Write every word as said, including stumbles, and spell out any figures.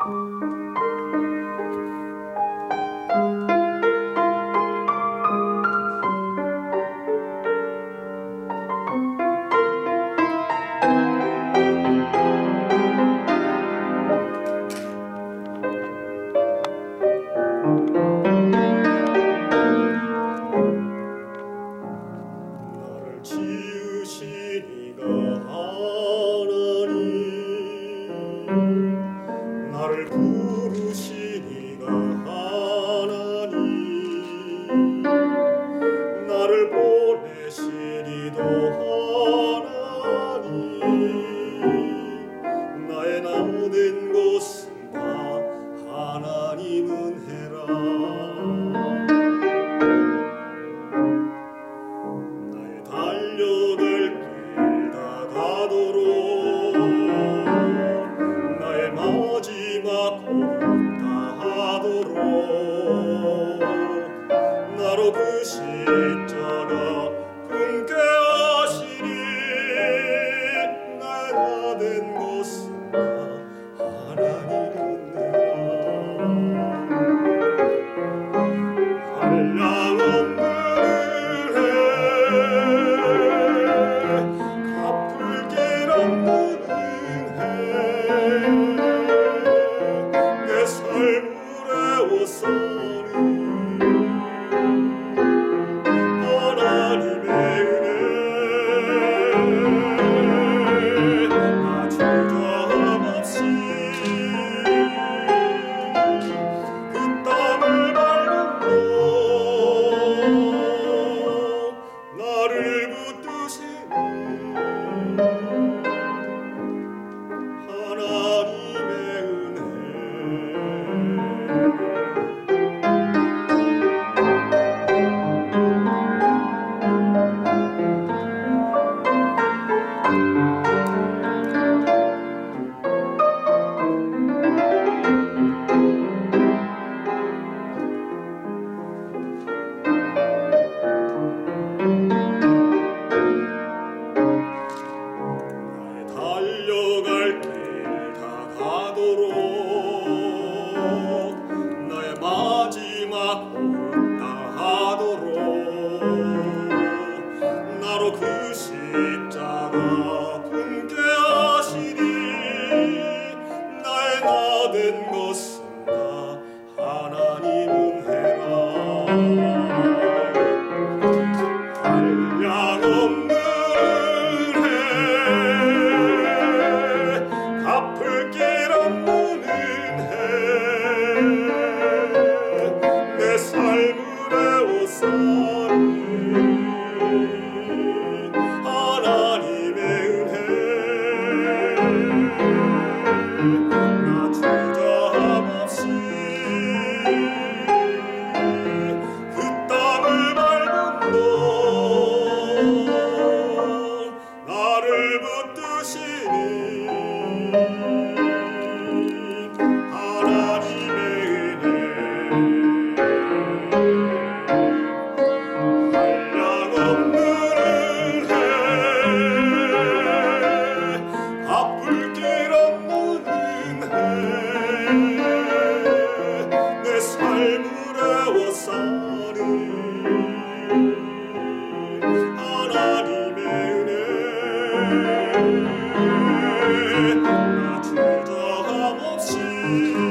지으시니가 하나님, 나를 부르시니가 하나님, 나를 보내시니도 하나님, 나의 나된 것은 다 하나님 은혜라. 달려갈 길 다 가도록 나의 마지막 호흡 다 하도록 나로 그 십자가 품게 하시니 나의 나된 것은 다 하나님 은혜라. 한량없는 하나님의 은혜, 나 주저함없이 그 땅을 밟음도 나를 붙드시니 하나님의 은혜. 달려갈 길 다 가도록 나의 마지막 호흡 다 하도록 나로 그 십자가 품게 하시니 나의 나된 것은 다 하나님 은혜라. 한량없는 갚을 길 없는 은혜, 내 삶을 애워싸니 하나님의 은혜. 나 주저함없이 그 땅을 밟음도 나를 붙드시니 하나님의 은혜. 한량없는 은혜, 갚을 길 없는 은혜, 내 삶을 애워싸니 하나님의 은혜. 나 주저함없이